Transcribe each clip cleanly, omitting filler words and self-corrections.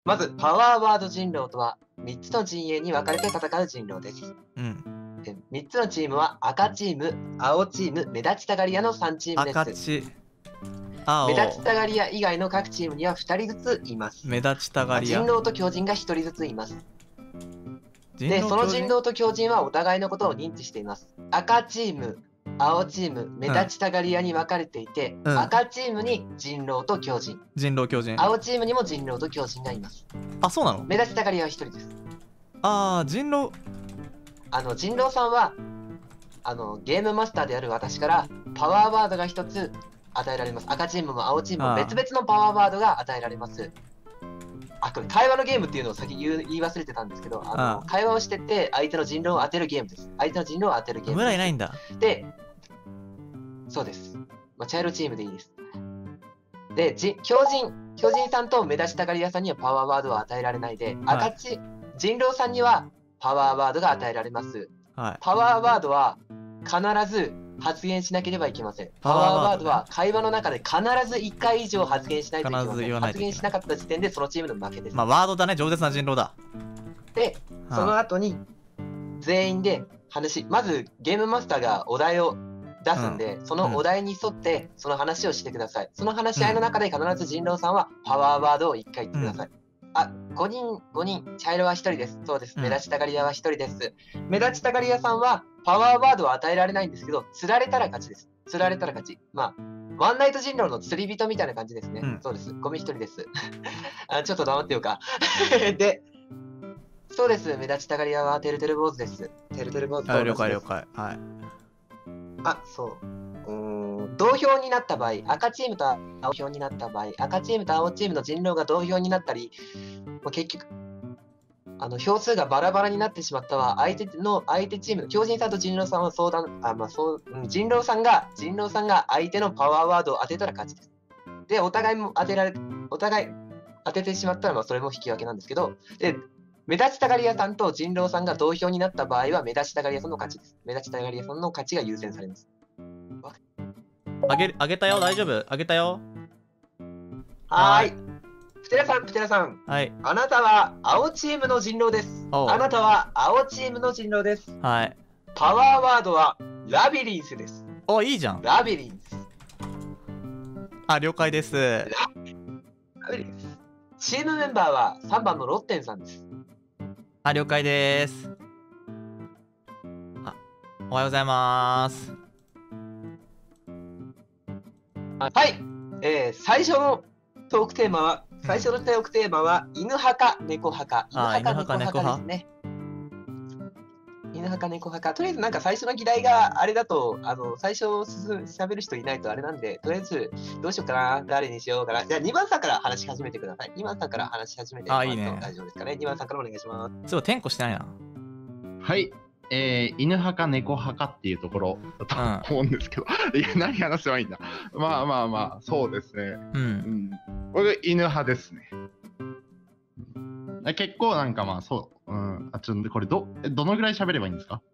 まず、パワーワード人狼とは、3つの陣営に分かれて戦う人狼です。 うん。 で3つのチームは、赤チーム、青チーム、目立ちたがり屋の3チームです。 赤チ、青。 目立ちたがり屋以外の各チームには2人ずついます。 目立ちたがり屋。 人狼と狂人が1人ずついます。で、 人狼その人狼と狂人はお互いのことを認知しています。赤チーム、青チーム、目立ちたがり屋に分かれていて、赤チームに人狼と狂人。 人狼狂人。 青チームにも人狼と狂人がいます。 あ、そうなの？ 目立ちたがり屋は1人です。 ああ、人狼。 人狼さんは、ゲームマスターである私から、パワーワードが1つ与えられます。赤チームも青チームも別々のパワーワードが与えられます。これ会話のゲームっていうのを先言い忘れてたんですけど、会話をしてて相手の人狼を当てるゲームです。相手の人狼を当てるゲームです。 村いないんだ。 で、そうです。茶色チームでいいです。で、狂人さんと目立ちたがり屋さんにはパワーワードは与えられないで、人狼さんにはパワーワードが与えられます。パワーワードは必ず発言しなければいけません。パワーワードは会話の中で必ず1回以上発言しないといけません。発言しなかった時点でそのチームの負けです。 ワードだね、饒舌な人狼だ。 で、その後に全員でまずゲームマスターがお題を出すんで、そのお題に沿ってその話をしてください。その話し合いの中で必ず人狼さんはパワーワードを1回言ってください。5人、茶色は1人です。そうです。目立ちたがり屋は1人です。目立ちたがり屋さんはパワーワードは与えられないんですけど、釣られたら勝ちです。釣られたら勝ち。ワンナイト人狼の釣り人みたいな感じですね。そうです。ゴミ1人です。ちょっと黙ってようか。で、そうです。目立ちたがり屋はてるてる坊主です。てるてる坊主です。 了解了解。はい。 そう。同票になった場合、赤チームと青票になった場合、赤チームと青チームの人狼が同票になったり、結局、票数がバラバラになってしまったは、相手チームの狂人さんと人狼さんは人狼さんが相手のパワーワードを当てたら勝ちです。で、お互い当ててしまったら、それも引き分けなんですけど、で、目立ちたがり屋さんと人狼さんが同票になった場合は、目立ちたがり屋さんの勝ちです。目立ちたがり屋さんの勝ちが優先されます。 あげたよ、大丈夫？あげたよ。 はーい。プテラさん。 はい。 あなたは青チームの人狼です。あなたは青チームの人狼です。 はい。 パワーワードはラビリンスです。 いいじゃん。 ラビリンス。 了解です。 ラビリンス。チームメンバーは3番のロッテンさんです。 了解です。おはようございます。 はい。最初のトークテーマは、犬派か猫派か。犬派か猫派ですね。犬派か猫派か。とりあえず最初の議題があれだと、最初喋る人いないとあれなんで、とりあえずどうしようかな、誰にしようかな。じゃあ2番さんから話し始めてください。2番さんから話し始めてもらっても大丈夫ですかね。2番さんからお願いします。 ちょっとテンコしてないな。 はい。犬派か猫派かっていうところだと思うんですけど、いや、何話せばいいんだ。まあ、そうですね。僕、犬派ですね。結構そう。これどのぐらい喋ればいいんですか？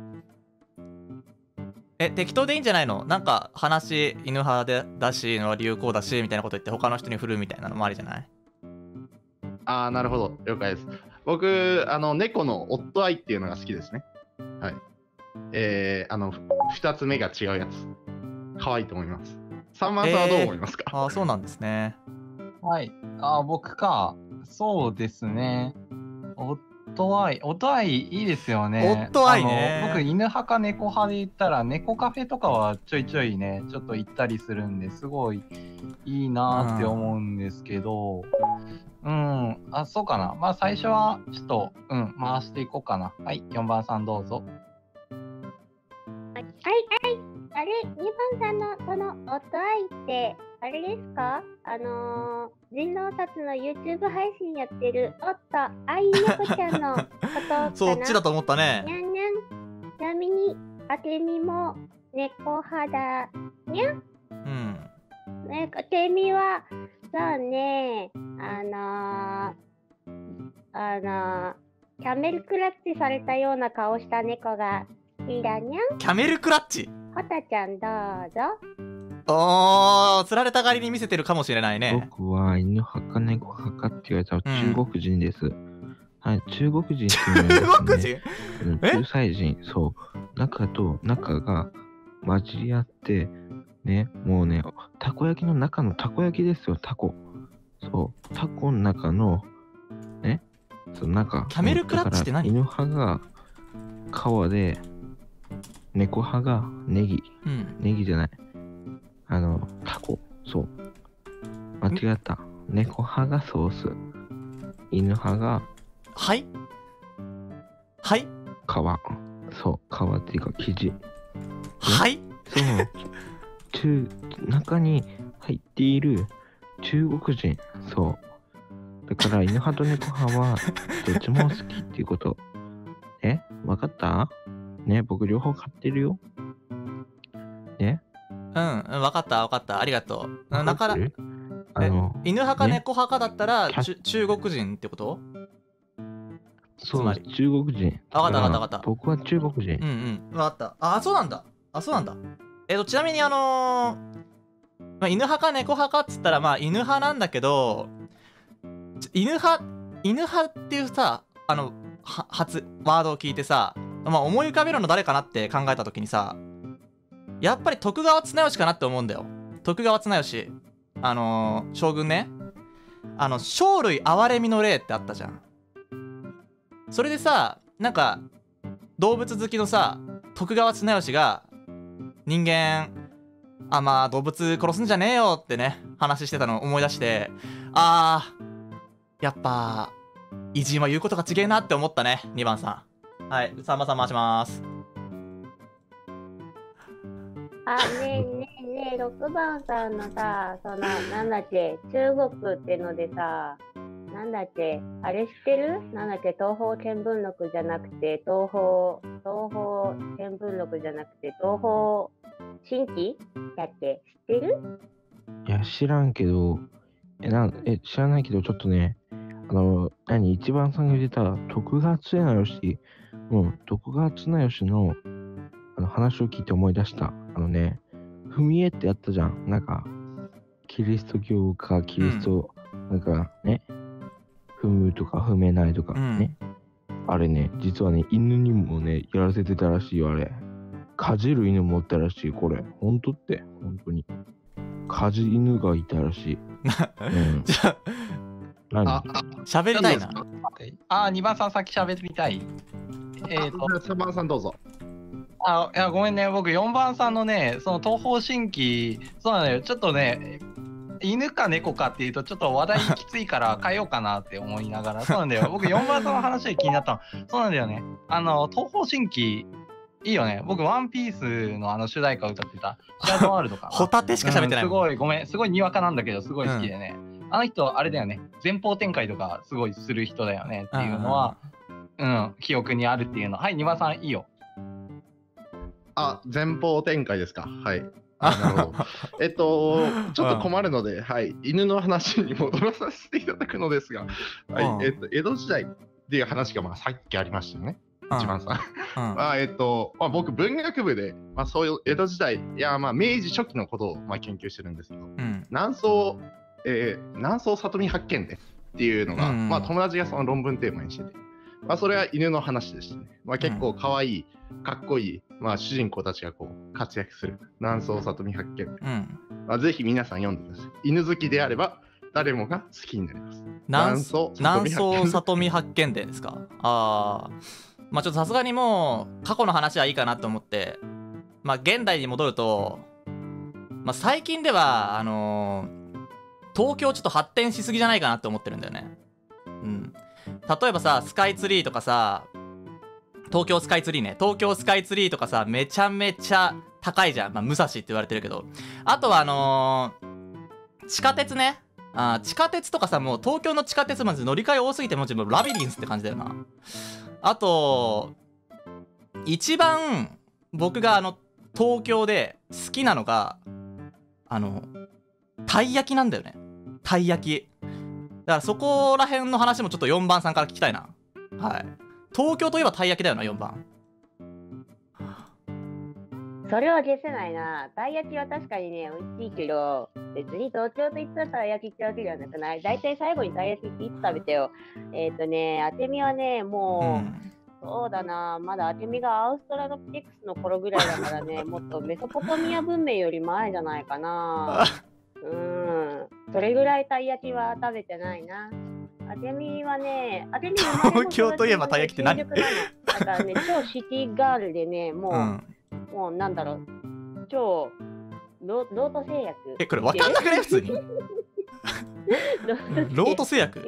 適当でいいんじゃないの？話、犬派だし、理由こうだし、みたいなこと言って他の人に振るみたいなのもありじゃない？ なるほど。了解です。僕、猫のオットアイっていうのが好きですね。はい。2つ目が違うやつ。可愛いと思います。3番さんはどう思いますか？ そうなんですね。 はい。僕か。そうですね。オットアイいいですよね。 オットアイね。 僕、犬派か猫派で言ったら、猫カフェとかはちょいちょいね、ちょっと行ったりするんですごいいいなって思うんですけど、そうかな。最初はちょっと、回していこうかな。はい、4番さんどうぞ。 はい。あれ、2番さんのそのオットアイって、あれですか？人狼たちの YouTube 配信やってるオットアイ猫ちゃんのことかな？ そっちだと思ったね。 にゃんにゃん。ちなみに、あけみも猫派だ。にゃん。あけみは、そうね、キャメルクラッチされたような顔した猫が好きだにゃん。 キャメルクラッチ？ ホタちゃんどうぞ。 おー、釣られた狩りに見せてるかもしれないね。 僕は犬派か猫派かって言われたら中国人です。はい、中国人っていうのはですね、 中国人中歳人、そう、中と中が混じり合って、ね、もうね、たこ焼きの中のたこ焼きですよ、タコ。そう、タコの中の、ね、その中。 キャメルクラッチって何？ 犬派が皮で、猫派がネギ。ネギじゃない。タコ。そう。間違った。猫派がソース。犬派が、 はいはい皮。そう、皮っていうか生地。 はい。 そう。中に入っている中国人。そう。だから犬派と猫派はどっちも好きっていうこと。わかった？ね、僕両方買ってるよ。ね。 わかったわかった。ありがとう。だから、犬派か猫派かだったら、中国人ってこと？ そう、中国人。 わかったわかったわかった。 僕は中国人。 わかった。あ、そうなんだ。そうなんだ。ちなみに犬派か猫派かっつったら、まあ犬派なんだけど、犬派っていうさ、ワードを聞いてさ、まあ思い浮かべるの誰かなって考えた時にさ、やっぱり徳川綱吉かなって思うんだよ。徳川綱吉。将軍ね。生類憐れみの令ってあったじゃん。それでさ、なんか動物好きのさ徳川綱吉が人間まあ動物殺すんじゃねえよってね話してたのを思い出して、やっぱ偉人は言うことが違えなって思ったね。2番さん。はい、3番さん回します。 ねえ6番さんのさ、なんだっけ、中国ってのでさ、なんだっけ、あれ知ってる？なんだっけ、東方見聞録じゃなくて、東方見聞録じゃなくて、東方神起だっけ、知ってる？ いや、知らんけど、知らないけど、ちょっとね、一番さんが言ってた、徳川綱吉、徳川綱吉の、話を聞いて思い出した。踏み絵ってやったじゃん。なんか、キリスト教か、キリスト、なんかね、踏むとか踏めないとかね。あれね、実はね、犬にもね、やらせてたらしいよ、あれ。かじる犬もおったらしい、これ。本当って、本当に。かじ犬がいたらしい。 じゃあ、喋りたいな。 2番さん先喋りたい。 3番さんどうぞ。 いや、ごめんね、僕4番さんのね、その東方神起、そうなんだよ、ちょっとね、犬か猫かっていうとちょっと話題きついから変えようかなって思いながら、そうなんだよ、僕4番さんの話で気になったの。そうなんだよね、東方神起いいよね。僕ワンピースの主題歌を歌ってたシャドーワールドかな。 ホタテしか喋ってない。 すごいごめん、すごいにわかなんだけどすごい好きでね、あの人あれだよね、前方展開とかすごいする人だよねっていうのは記憶にあるっていうの。はい、2番さんいいよ。 前方展開ですか。はい。なるほど。ちょっと困るので、はい、犬の話に戻らさせていただくのですが、はい、江戸時代っていう話がさっきありましたよね。一番さん。僕文学部で、そういう江戸時代明治初期のことを研究してるんですけど、南宋里見八犬伝っていうのが、友達がその論文テーマにしてて、それは犬の話でしたね。結構可愛い、かっこいい、主人公たちがこう活躍する南宋里見八犬伝。ぜひ皆さん読んでください。犬好きであれば誰もが好きになります。 南宋里見八犬伝ですか。ちょっとさすがにもう過去の話はいいかなと思って、現代に戻ると、最近では東京ちょっと発展しすぎじゃないかなって思ってるんだよね。例えばさ、スカイツリーとかさ、東京スカイツリーとかさ、めちゃめちゃ高いじゃん。武蔵って言われてるけど、あとは地下鉄ね。地下鉄とかさ、もう東京の地下鉄まで乗り換え多すぎてもうラビリンスって感じだよな。あと一番僕が東京で好きなのがたい焼きなんだよね。たい焼きだから、そこら辺の話もちょっと4番さんから聞きたいな。はい、東京といえばたい焼きだよな。4番それは消せないな。たい焼きは確かにね、美味しいけど、別に東京といったらたい焼きってわけではなくない。大体最後にたい焼きっていつ食べてよ。当てみはね、もう、そうだな、まだ当てみがアウストラロピテクスの頃ぐらいだからね、もっとメソポタミア文明より前じゃないかな。それぐらいたい焼きは食べてないな。当てみはね、 東京といえばたい焼きって何？ だからね、超シティガールでね、もうなんだろう、超ロート製薬。 これ分かんなくない普通に。ロート製薬。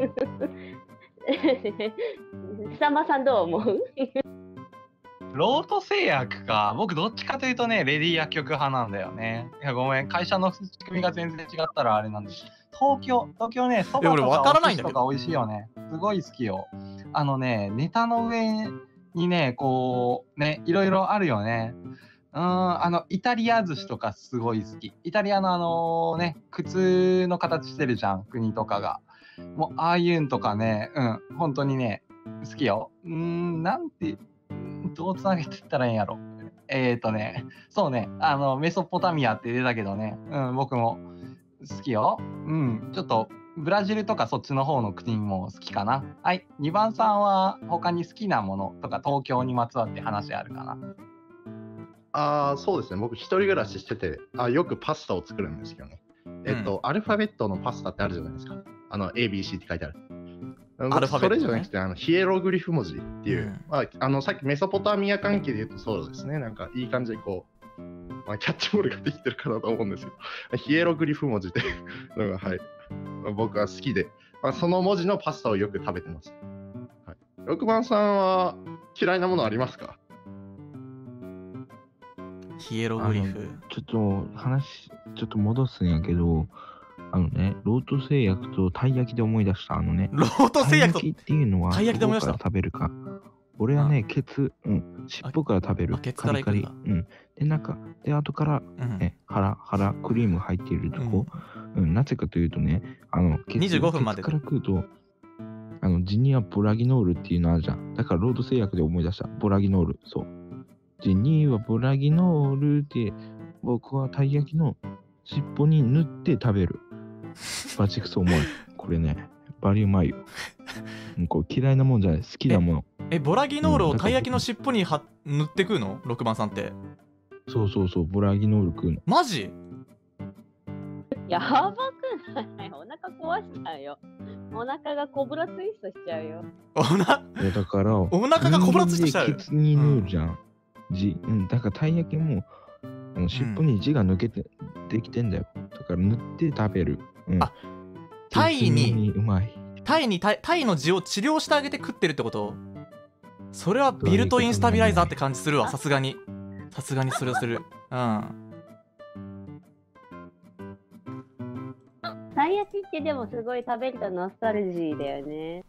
さんまさんどう思う？ ロート製薬か。僕どっちかというとね、レディ薬局派なんだよね。いやごめん、会社の仕組みが全然違ったらあれなんです。東京ね、そばとかお寿司とか美味しいよね。すごい好きよ。ネタの上にね、こうね、いろいろあるよね。イタリア寿司とかすごい好き。イタリアの靴の形してるじゃん、国とかが。もうああいうんとかね、本当にね、好きよ。なんて、どうつなげて言ったらいいんやろ。そうね、メソポタミアって出たけどね、僕も好きよ。ちょっと、ブラジルとかそっちの方の国も好きかな。はい、2番さんは他に好きなものとか東京にまつわって話あるかな。 そうですね。僕一人暮らししてて、よくパスタを作るんですけどね。アルファベットのパスタってあるじゃないですか。ABC って書いてある。それじゃなくて、ヒエログリフ文字っていう、さっきメソポタミア関係で言うとそうですね。なんかいい感じでこう、キャッチボールができてるかなと思うんですけど、ヒエログリフ文字っていうのが、はい、僕は好きで、その文字のパスタをよく食べてます。はい、6番さんは嫌いなものありますか？ ヒエログリフ。 ちょっと戻すんやけど、ロート製薬とたい焼きで思い出した。 ロート製薬とたい焼きっていうのは、 たい焼きで思い出した。 どこから食べるか。俺はね、尻尾から食べる。カリカリ。で、で、後から、腹、クリーム入っているとこ。なぜかというとね、 25分まで。 ケツから食うと、ジニアボラギノールっていうのあるじゃん。だから、ロート製薬で思い出した。ボラギノール。そう。ジニーはボラギノールって、僕はたい焼きの尻尾に塗って食べる。バチクソ重い。これね、バリうまいよ。これ嫌いなもんじゃない、好きなもの。 ボラギノールをたい焼きの尻尾に塗って食うの ?6 番さんって。 そう、ボラギノール食うの。 マジ？ やばくない？お腹壊しちゃうよ。お腹がコブラツイストしちゃうよ。 だから、 お腹がコブラツイストしちゃうよ。 ケツに塗るじゃん。だからたい焼きも尻尾に字が抜けてできてんだよ。だから塗って食べる。 タイにうまい。 タイの字を治療してあげて食ってるってこと？それはビルトインスタビライザーって感じするわ。さすがにそれをする。 たい焼きってでもすごい食べるとノスタルジーだよね。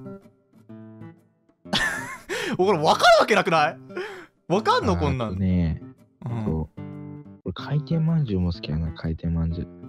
これ分かるわけなくない？分かんのこんなん。 ね、そう。俺回転まんじゅうも好きやな、回転まんじゅう。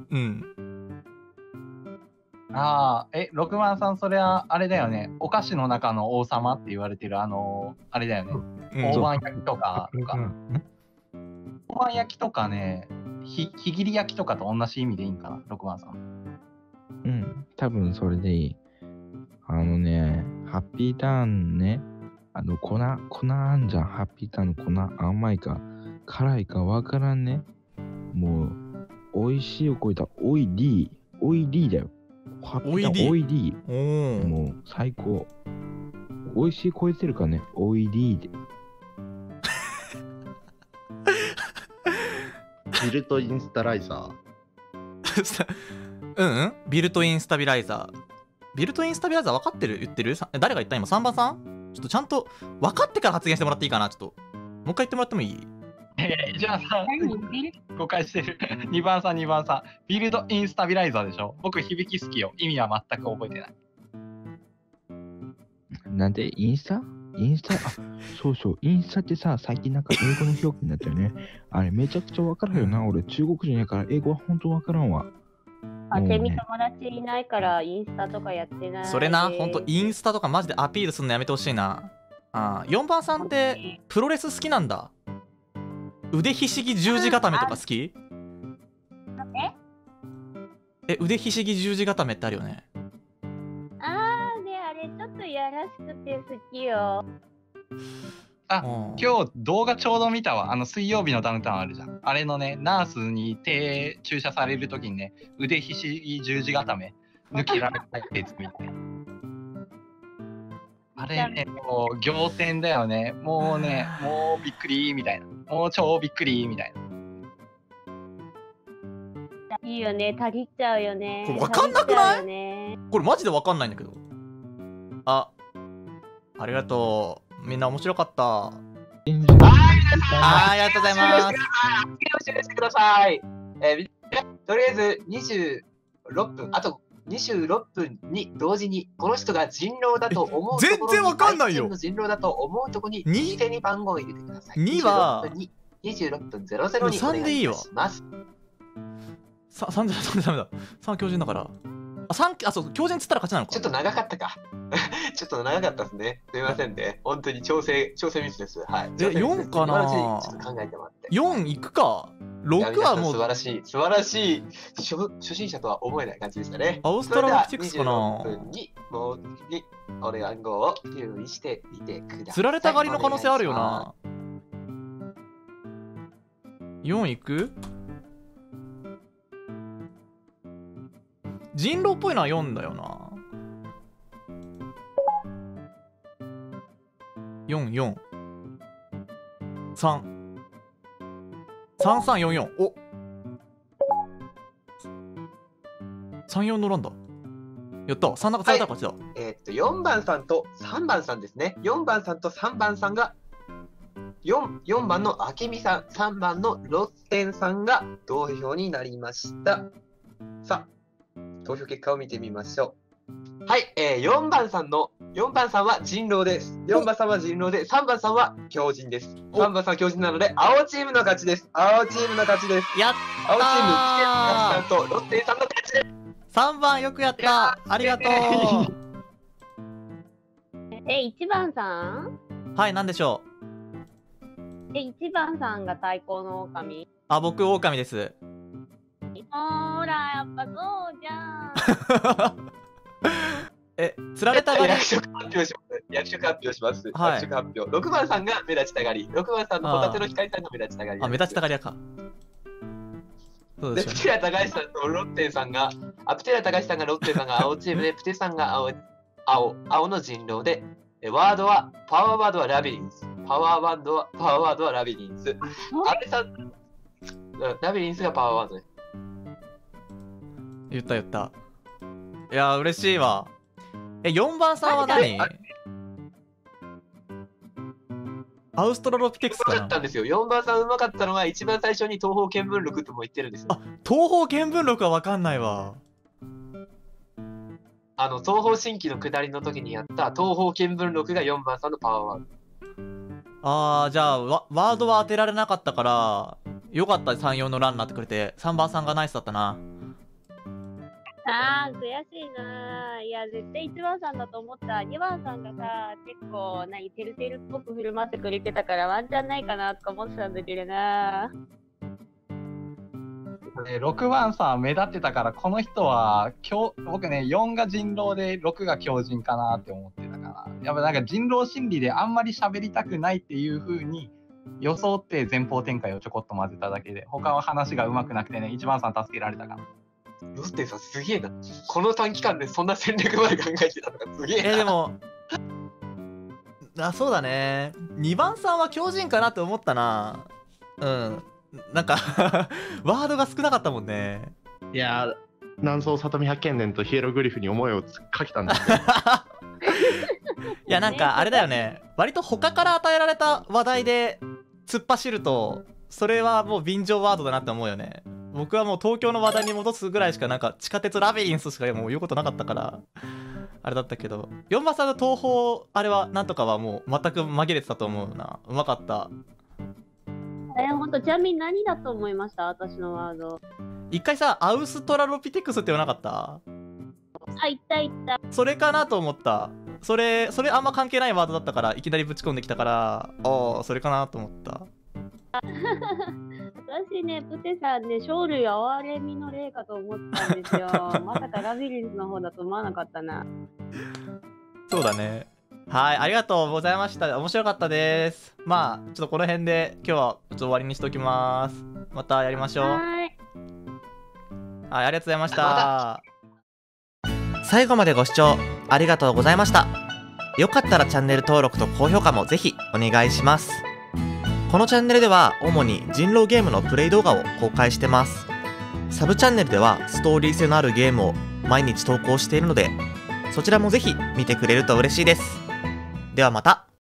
6番さん、それはあれだよね。お菓子の中の王様って言われてるあれだよね。大判焼きとか。大判焼きとかね、ひぎり焼きとかと同じ意味でいいんかな、6番さん。 多分それでいい。ハッピーターンね。粉あんじゃん。ハッピーターンの粉。甘いか、辛いかわからんね。もう、美味しいを超えたオイリーだよ。ハッピーターンオイリー。もう、最高。美味しい超えてるかね。オイリーで。 ビルトインスタライザービルトインスタビライザー。ビルトインスタビライザー分かってる？言ってる？誰が言った今？ 3 番さん？ちょっとちゃんと分かってから発言してもらっていいかな。ちょっともう一回言ってもらってもいい？ じゃあさ、誤解してる。2番さん。ビルドインスタビライザーでしょ。僕、響き好きよ。意味は全く覚えてない。 なんで、インスタ、そう、インスタってさ、最近なんか英語の表記になったよね。あれ、めちゃくちゃわからんよな。俺、中国人やから英語は本当わからんわ。 セミ友達いないからインスタとかやってない。 それな、ほんとインスタとかマジでアピールするのやめてほしいな。4番さんってプロレス好きなんだ。 腕ひしぎ十字固めとか好き？腕ひしぎ十字固めってあるよね。 あれちょっといやらしくて好きよ。 今日動画ちょうど見たわ。水曜日のダウンタウンあるじゃん。あれのね、ナースに手注射されるときにね、腕ひしぎ十字固め抜けられたやつみたいな。あれね、もう仰天だよね。もうね、もうびっくりみたいな。もう超びっくりみたいな。 いいよね、たぎっちゃうよね。 これ分かんなくない？ ね、 これマジで分かんないんだけど。ありがとう。みんな面白かった。はい、ありがとうございます。 次のしてください。とりあえず26分、あと26分に同時にこの人が人狼だと思うところに、 全然わかんないよ。 人狼だと思うところに一斉に番号を入れてください。 2は 26分00にお願いします。 3でダメだ。3は強人だから。そう、強人っつったら勝ちなのか。 ちょっと長かったか。ちょっと長かったですね。すみませんね。本当に調整ミスです。はい。 4かな。 ちょっと考えてもらって。 4いくか。6はもう素晴らしい初心者とは思えない感じでしたね。 アウストラロピテクスかな。 26分にもう次お番号を用意してみてください。 釣られたがりの可能性あるよな。4いく？人狼っぽいのは4だよな。4、3344。お、34の欄だ。やった。3なんかされた勝ちだ。 4番さんと3番さんですね。4番さんと3番さんが4番のあけみさん、3番のロッテンさんが同票になりました。さあ、投票結果を見てみましょう。はい、4番さんは人狼です。4番さんは人狼で、3番さんは強人です。3番さんは強人なので、青チームの勝ちです。青チームの勝ちです。 やったー。 青チーム、さんとロッテンさんの勝ちです。 3番よくやった。ありがとう。 1番さん？ はい、なんでしょう。1番さんが太鼓の狼？ 僕、狼です。 ほら、やっぱそうじゃん。 釣られたがり。 役職発表します。 はい、 役職発表。6番さんが目立ちたがり。6番さんのホタテの光さんが目立ちたがり。 目立ちたがりやか。 そうでしょうね。プテラ高橋さんとロッテンさんが、プテラ高橋さんがロッテンさんが青チームで、プテさんが青の人狼で、パワーワードはラビリンス。パワーワードはラビリンス。阿部さん、ラビリンスがパワーワードです。 言った。いやー、嬉しいわ。4番さんは何？アウストラロピテクスかな。 だったんですよ。4番さんうまかったのが一番最初に東方見聞録とも言ってるんですよ。 東方見聞録は分かんないわ。 東方神起の下りの時にやった東方見聞録が4番さんのパワーワード。 じゃあワードは当てられなかったからよかった。3、4の欄になってくれて。3番さんがナイスだったな。 悔しいな。いや、絶対1番さんだと思った。2番さんがさ、結構てるてるっぽく振る舞ってくれてたからワンチャンないかなとか思ってたんだけどな。 6番さん目立ってたから、この人は僕ね、4が人狼で6が強人かなって思ってたから、やっぱなんか人狼心理であんまり喋りたくないっていう風に装って前方展開をちょこっと混ぜただけで、他は話がうまくなくてね、1番さん助けられたから。 ロッテンさんすげえな。この短期間でそんな戦略まで考えてたのがすげえな。 でもそうだね。2番さんは強人かなって思ったな。なんかワードが少なかったもんね。 いや、南総里見百見伝とヒエログリフに思いをかけたんですよ。いや、なんかあれだよね。割と他から与えられた話題で突っ走ると、それはもう便乗ワードだなって思うよね。僕はもう東京の話題に戻すぐらいしか、なんか地下鉄ラビリンスしかもう言うことなかったからあれだったけど、4番さんの東宝あれはなんとかはもう全く紛れてたと思うな。うまかった。 ほんと、ちなみに何だと思いました？私のワード。 一回さ、アウストラロピテクスって言わなかった？ 言った。 それかなと思った。それあんま関係ないワードだったから、いきなりぶち込んできたから、それかなと思った。 私ね、プテさんね、生類憐れみの例かと思ったんですよ。まさかラビリンスの方だと思わなかったな。 そうだね。はい、ありがとうございました。面白かったです。まあ、ちょっとこの辺で今日はちょっと終わりにしておきます。またやりましょう。 はーい。 はい、ありがとうございました。最後までご視聴ありがとうございました。よかったらチャンネル登録と高評価もぜひお願いします。このチャンネルでは主に人狼ゲームのプレイ動画を公開してます。サブチャンネルではストーリー性のあるゲームを毎日投稿しているので、そちらもぜひ見てくれると嬉しいです。ではまた。